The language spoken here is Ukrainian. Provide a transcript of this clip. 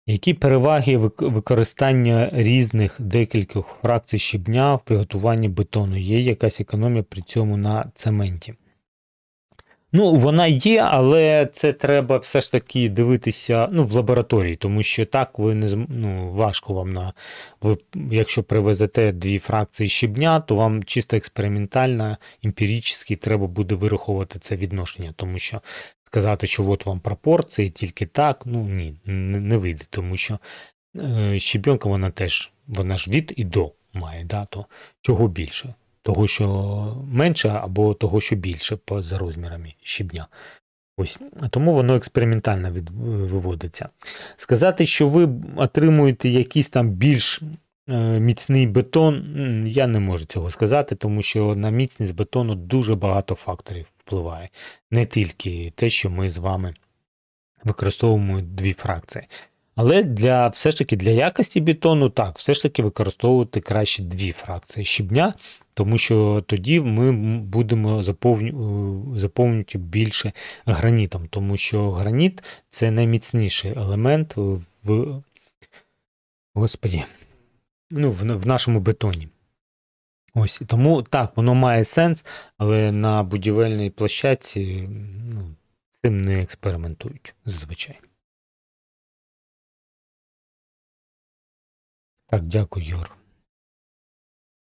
Які переваги використання різних декількох фракцій щебня в приготуванні бетону? Є якась економія при цьому на цементі? Ну, вона є, але це треба все ж таки дивитися в лабораторії, тому що так ви не важко вам якщо привезете 2 фракції щебня, то вам чисто експериментально, емпірично треба буде вираховувати це відношення, тому що сказати, що от вам пропорції, тільки так, ні, не вийде, тому що щебенка вона ж від і до має, да, то чого більше? Того, що менше, або того, що більше за розмірами щебня. Ось. Тому воно експериментально виводиться. Сказати, що ви отримуєте якийсь там більш міцний бетон, я не можу цього сказати, тому що на міцність бетону дуже багато факторів впливає. Не тільки те, що ми з вами використовуємо 2 фракції. Але все ж таки для якості бетону, так, все ж таки використовувати краще 2 фракції щебня, тому що тоді ми будемо заповнювати більше гранітом, тому що граніт – це найміцніший елемент в нашому бетоні. Ось, тому так, воно має сенс, але на будівельній площадці цим не експериментують зазвичай. Так, дякую, Юр.